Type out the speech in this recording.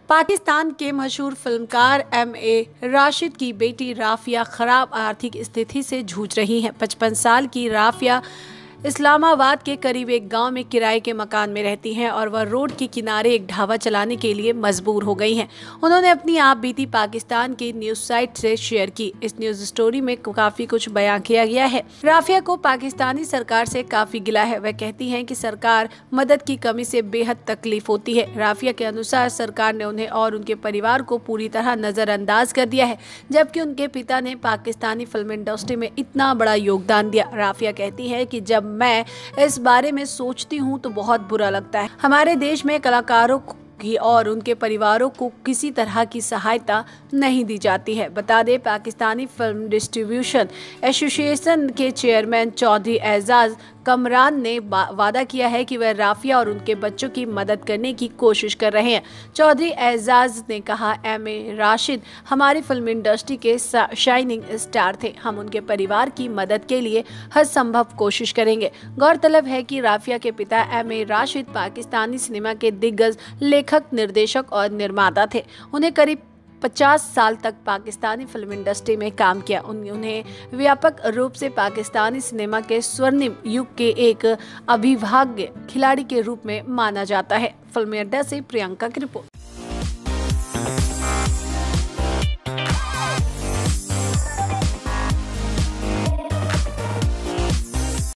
पाकिस्तान के मशहूर फिल्मकार एम.ए. राशिद की बेटी राफिया खराब आर्थिक स्थिति से जूझ रही हैं। 55 साल की राफिया इस्लामाबाद के करीब एक गांव में किराए के मकान में रहती हैं और वह रोड के किनारे एक ढाबा चलाने के लिए मजबूर हो गई हैं। उन्होंने अपनी आप बीती पाकिस्तान की न्यूज साइट से शेयर की। इस न्यूज स्टोरी में काफी कुछ बयां किया गया है। राफिया को पाकिस्तानी सरकार से काफी गिला है। वह कहती हैं कि सरकार मदद की कमी से बेहद तकलीफ होती है। राफिया के अनुसार सरकार ने उन्हें और उनके परिवार को पूरी तरह नजरअंदाज कर दिया है, जबकि उनके पिता ने पाकिस्तानी फिल्म इंडस्ट्री में इतना बड़ा योगदान दिया। राफिया कहती है कि जब मैं इस बारे में सोचती हूँ तो बहुत बुरा लगता है। हमारे देश में कलाकारों की और उनके परिवारों को किसी तरह की सहायता नहीं दी जाती है। बता दें, पाकिस्तानी फिल्म डिस्ट्रीब्यूशन एसोसिएशन के चेयरमैन चौधरी एजाज कमरान ने वादा किया है कि वह राफिया और उनके बच्चों की मदद करने की कोशिश कर रहे हैं। चौधरी एजाज ने कहा, एम.ए. राशिद हमारी फिल्म इंडस्ट्री के शाइनिंग स्टार थे। हम उनके परिवार की मदद के लिए हर संभव कोशिश करेंगे। गौरतलब है कि राफिया के पिता एम.ए. राशिद पाकिस्तानी सिनेमा के दिग्गज लेखक, निर्देशक और निर्माता थे। उन्हें करीब 50 साल तक पाकिस्तानी फिल्म इंडस्ट्री में काम किया। उन्हें व्यापक रूप से पाकिस्तानी सिनेमा के स्वर्णिम युग के एक अभिभाज्य खिलाड़ी के रूप में माना जाता है। फिल्मी अड्डा से प्रियंका की रिपोर्ट।